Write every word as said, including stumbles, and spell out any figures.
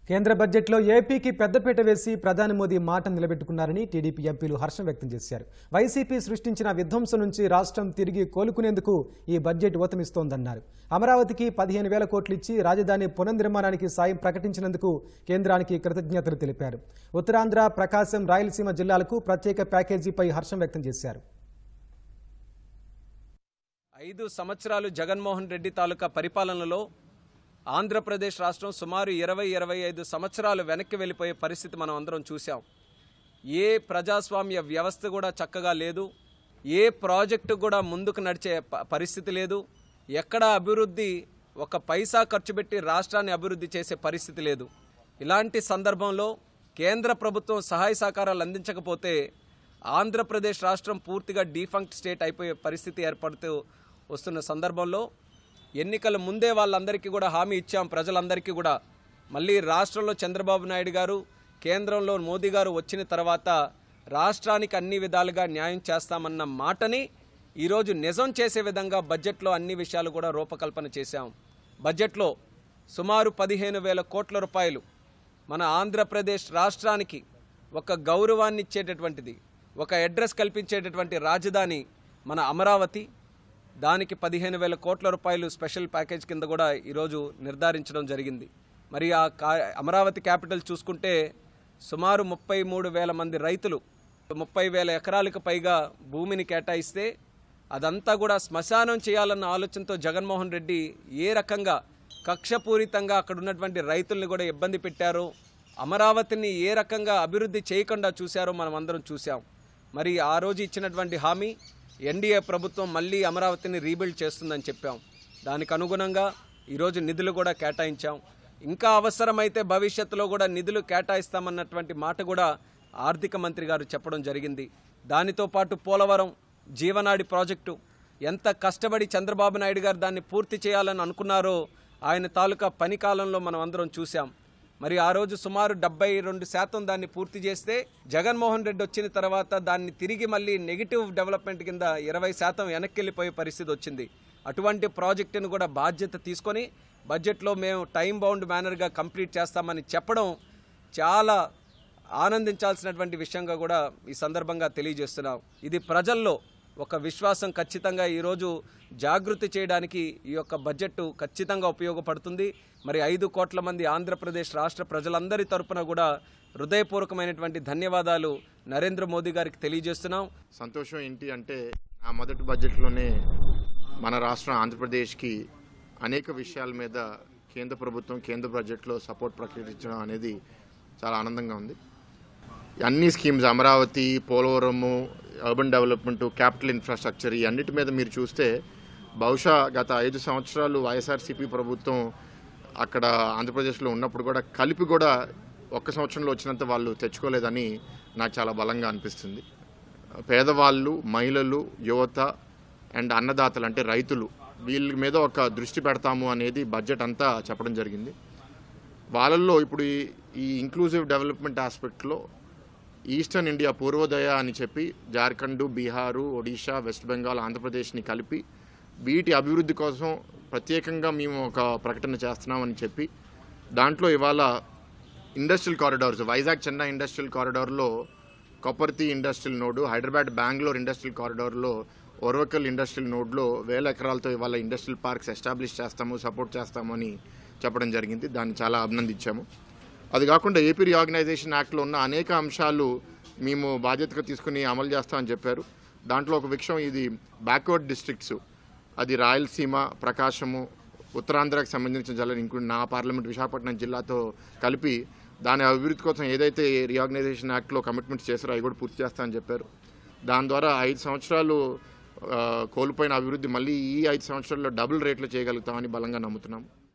కేంద్ర బడ్జెట్లో ఏపీకి పెద్దపీట వేసి ప్రధాని మోదీ మాట నిలబెట్టుకున్నారని టీడీపీ ఎంపీలు హర్షం వ్యక్తం చేశారు. వైసీపీ సృష్టించిన విధ్వంసం నుంచి రాష్ట్రం తిరిగి కోలుకునేందుకు ఈ బడ్జెట్ ఊతమిస్తోందన్నారు. అమరావతికి పదిహేను వేల కోట్లు ఇచ్చి రాజధాని పునర్నిర్మాణానికి సాయం ప్రకటించినందుకు కేంద్రానికి కృతజ్ఞతలు తెలిపారు. ఉత్తరాంధ్ర, ప్రకాశం, రాయలసీమ జిల్లాలకు ప్రత్యేక ప్యాకేజీపై హర్షం వ్యక్తం చేశారు. ఐదు సంవత్సరాలు జగన్మోహన్ రెడ్డి తాలూకా పరిపాలనలో ఆంధ్రప్రదేశ్ రాష్ట్రం సుమారు ఇరవై ఇరవై ఐదు సంవత్సరాలు వెనక్కి వెళ్ళిపోయే పరిస్థితి మనం అందరం చూసాం. ఏ ప్రజాస్వామ్య వ్యవస్థ కూడా చక్కగా లేదు, ఏ ప్రాజెక్టు కూడా ముందుకు నడిచే పరిస్థితి లేదు, ఎక్కడ అభివృద్ధి ఒక పైసా ఖర్చు పెట్టి రాష్ట్రాన్ని అభివృద్ధి చేసే పరిస్థితి లేదు. ఇలాంటి సందర్భంలో కేంద్ర ప్రభుత్వం సహాయ సహకారాలు అందించకపోతే ఆంధ్రప్రదేశ్ రాష్ట్రం పూర్తిగా డీఫంక్ట్ స్టేట్ అయిపోయే పరిస్థితి ఏర్పడుతూ వస్తున్న సందర్భంలో ఎన్నికల ముందే వాళ్ళందరికీ కూడా హామీ ఇచ్చాం. ప్రజలందరికీ కూడా మళ్ళీ రాష్ట్రంలో చంద్రబాబు నాయుడు గారు, కేంద్రంలో మోదీ గారు వచ్చిన తర్వాత రాష్ట్రానికి అన్ని విధాలుగా న్యాయం చేస్తామన్న మాటని ఈరోజు నిజం చేసే విధంగా బడ్జెట్లో అన్ని విషయాలు కూడా రూపకల్పన చేశాం. బడ్జెట్లో సుమారు పదిహేను వేల కోట్ల రూపాయలు మన ఆంధ్రప్రదేశ్ రాష్ట్రానికి ఒక గౌరవాన్ని ఇచ్చేటటువంటిది, ఒక అడ్రస్ కల్పించేటటువంటి రాజధాని మన అమరావతి. దానికి పదిహేను వేల కోట్ల రూపాయలు స్పెషల్ ప్యాకేజ్ కింద కూడా ఈరోజు నిర్ధారించడం జరిగింది. మరి ఆ అమరావతి క్యాపిటల్ చూసుకుంటే సుమారు ముప్పై మూడు వేల మంది రైతులు ముప్పై వేల ఎకరాలకు పైగా భూమిని కేటాయిస్తే అదంతా కూడా శ్మశానం చేయాలన్న ఆలోచనతో జగన్మోహన్ రెడ్డి ఏ రకంగా కక్షపూరితంగా అక్కడ ఉన్నటువంటి రైతుల్ని కూడా ఇబ్బంది పెట్టారో, అమరావతిని ఏ రకంగా అభివృద్ధి చేయకుండా చూశారో మనం అందరం చూసాం. మరి ఆ రోజు ఇచ్చినటువంటి హామీ ఎన్డీఏ ప్రభుత్వం మళ్ళీ అమరావతిని రీబిల్డ్ చేస్తుందని చెప్పాం. దానికి అనుగుణంగా ఈరోజు నిధులు కూడా కేటాయించాం. ఇంకా అవసరమైతే భవిష్యత్తులో కూడా నిధులు కేటాయిస్తామన్నటువంటి మాట కూడా ఆర్థిక మంత్రి గారు చెప్పడం జరిగింది. దానితో పాటు పోలవరం జీవనాడి ప్రాజెక్టు ఎంత కష్టపడి చంద్రబాబు నాయుడు గారు దాన్ని పూర్తి చేయాలని అనుకున్నారో ఆయన తాలూకా పని కాలంలో మనం అందరం చూసాం. మరి ఆ రోజు సుమారు డెబ్బై రెండు శాతం దాన్ని పూర్తి చేస్తే జగన్మోహన్ రెడ్డి వచ్చిన తర్వాత దాన్ని తిరిగి మళ్ళీ నెగిటివ్ డెవలప్మెంట్ కింద ఇరవై శాతం వెనక్కి వెళ్ళిపోయే పరిస్థితి వచ్చింది. అటువంటి ప్రాజెక్టును కూడా బాధ్యత తీసుకొని బడ్జెట్లో మేము టైం బౌండ్ మేనర్గా కంప్లీట్ చేస్తామని చెప్పడం చాలా ఆనందించాల్సినటువంటి విషయంగా కూడా ఈ సందర్భంగా తెలియజేస్తున్నాం. ఇది ప్రజల్లో ఒక విశ్వాసం ఖచ్చితంగా ఈరోజు జాగృతి చేయడానికి ఈ యొక్క బడ్జెట్ ఖచ్చితంగా ఉపయోగపడుతుంది. మరి ఐదు కోట్ల మంది ఆంధ్రప్రదేశ్ రాష్ట్ర ప్రజలందరి తరపున కూడా హృదయపూర్వకమైనటువంటి ధన్యవాదాలు నరేంద్ర మోదీ గారికి తెలియజేస్తున్నాం. సంతోషం ఏంటి అంటే ఆ మొదటి బడ్జెట్లోనే మన రాష్ట్రం ఆంధ్రప్రదేశ్కి అనేక విషయాల మీద కేంద్ర ప్రభుత్వం కేంద్ర బడ్జెట్లో సపోర్ట్ ప్రకటించడం అనేది చాలా ఆనందంగా ఉంది. అన్ని schemes Amaravati, Polavaram, urban development, capital infrastructure ఈ అన్నిటి మీద మీరు చూస్తే బహుశా గత ఐదు సంవత్సరాలు వైఎస్ఆర్సీపీ ప్రభుత్వం అక్కడ ఆంధ్రప్రదేశ్లో ఉన్నప్పుడు కూడా కలిపి కూడా ఒక్క సంవత్సరంలో వచ్చినంత వాళ్ళు తెచ్చుకోలేదని నాకు చాలా బలంగా అనిపిస్తుంది. పేదవాళ్ళు, మహిళలు, యువత అండ్ అన్నదాతలు అంటే రైతులు వీళ్ళ మీద ఒక దృష్టి పెడతాము అనేది బడ్జెట్ అంతా చెప్పడం జరిగింది. వాళ్ళల్లో ఇప్పుడు ఈ ఇంక్లూజివ్ డెవలప్మెంట్ ఆస్పెక్ట్లో ఈస్టర్న్ ఇండియా పూర్వోదయ అని చెప్పి జార్ఖండ్, బీహారు, ఒడిషా, వెస్ట్ బెంగాల్, ఆంధ్రప్రదేశ్ని కలిపి వీటి అభివృద్ధి కోసం ప్రత్యేకంగా మేము ఒక ప్రకటన చేస్తున్నామని చెప్పి దాంట్లో ఇవాళ industrial corridors Vizag Chennai industrial కారిడార్లో Kopparthi industrial node, Hyderabad Bengaluru industrial కారిడార్లో ఒరవకల్ ఇండస్ట్రియల్ నోడ్లో వేల ఎకరాలతో ఇవాళ ఇండస్ట్రియల్ పార్క్స్ ఎస్టాబ్లిష్ చేస్తాము, సపోర్ట్ చేస్తామని చెప్పడం జరిగింది. దాన్ని చాలా అభినందించాము. అది కాకుండా ఏపీ రీఆర్గనైజేషన్ యాక్ట్లో ఉన్న అనేక అంశాలు మేము బాధ్యతగా తీసుకుని అమలు చేస్తామని చెప్పారు. దాంట్లో ఒక విషయం ఇది బ్యాక్వర్డ్ డిస్ట్రిక్ట్స్, అది రాయలసీమ, ప్రకాశము, ఉత్తరాంధ్రకి సంబంధించిన జిల్లాలు ఇంక్లూడ్ నా పార్లమెంట్ విశాఖపట్నం జిల్లాతో కలిపి దాని అభివృద్ధి కోసం ఏదైతే రీఆర్గనైజేషన్ యాక్ట్లో కమిట్మెంట్స్ చేశారో అవి కూడా పూర్తి చేస్తామని చెప్పారు. దాని ద్వారా ఐదు సంవత్సరాలు కోల్పోయిన అభివృద్ధి మళ్ళీ ఈ ఐదు సంవత్సరాల్లో డబుల్ రేట్లు చేయగలుగుతామని బలంగా నమ్ముతున్నాము.